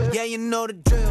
Yeah, you know the drill.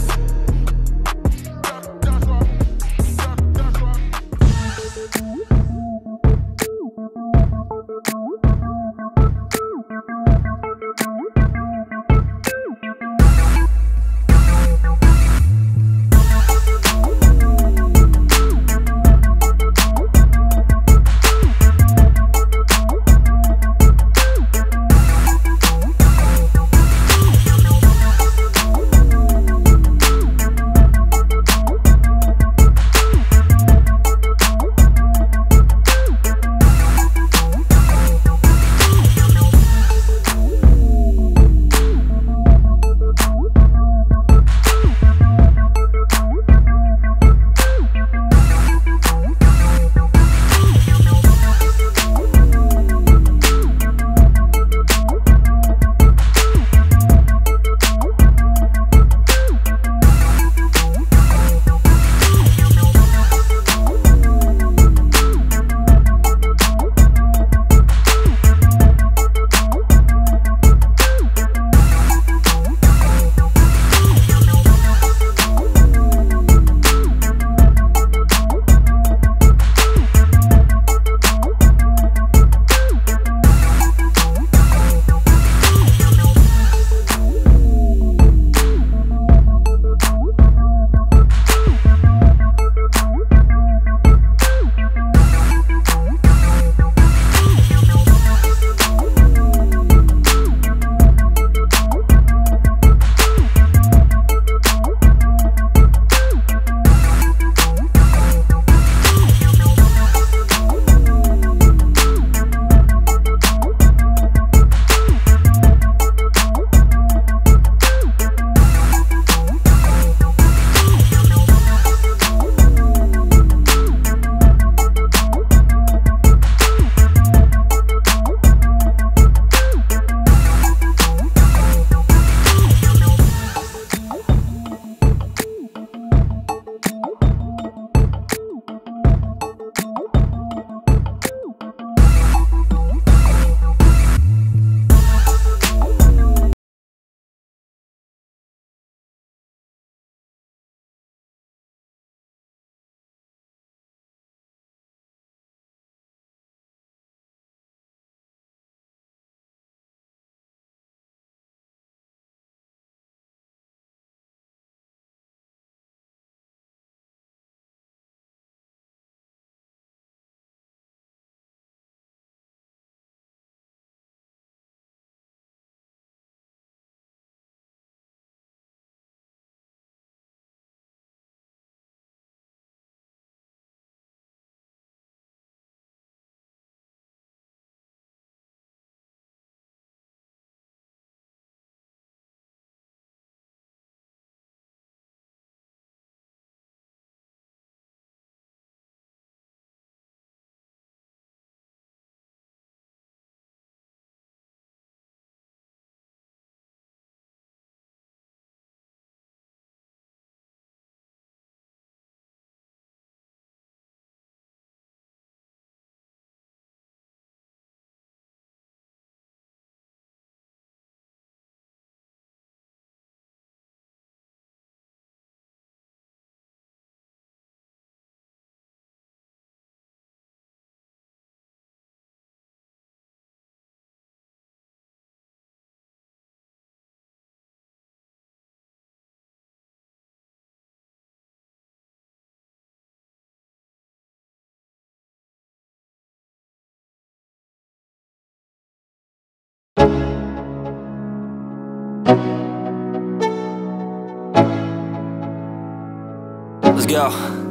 Let's go.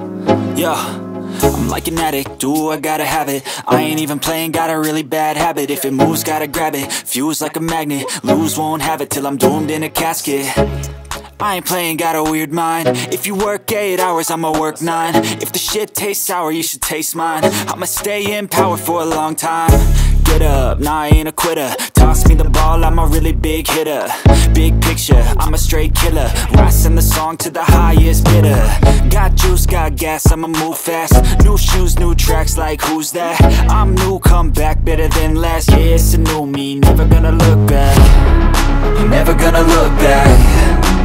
Yo, I'm like an addict, do I gotta have it. I ain't even playing, got a really bad habit. If it moves, gotta grab it, fuse like a magnet. Lose, won't have it till I'm doomed in a casket. I ain't playing, got a weird mind. If you work 8 hours, I'ma work 9. If the shit tastes sour, you should taste mine. I'ma stay in power for a long time. Get up, nah I ain't a quitter. Toss me the ball, I'm a really big hitter. Big picture, I'm a straight killer. Rising the song to the highest bidder. Got juice, got gas, I'ma move fast. New shoes, new tracks, like who's that? I'm new, come back, better than last. Yeah, it's a new me, never gonna look back. Never gonna look back.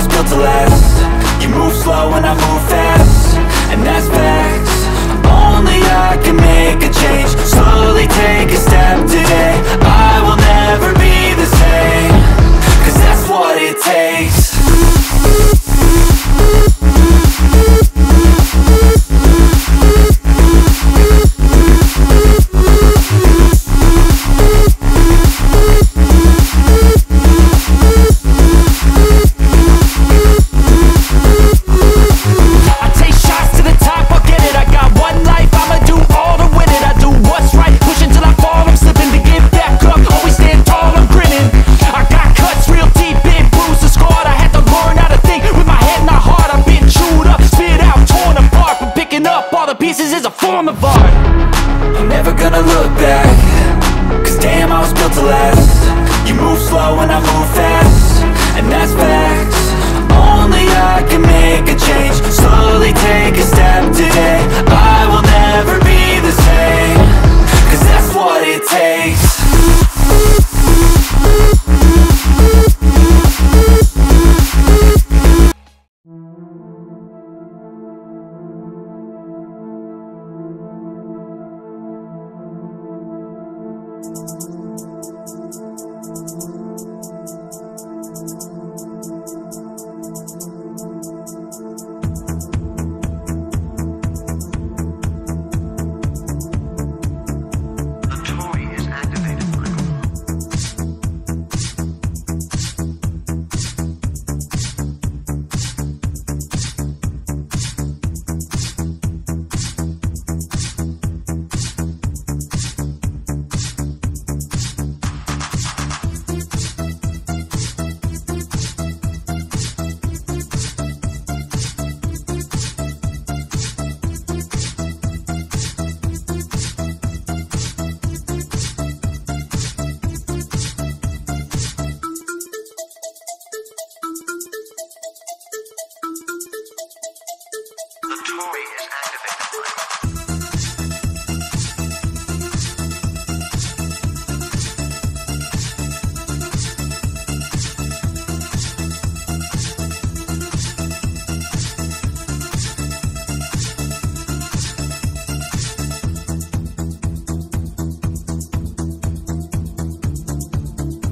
was built to last. You move slow and I move fast, and that's facts. Only I can make a change. Slowly take a step today. I will never be the same, 'cause that's what it takes.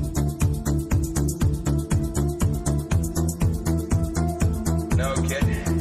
No kidding.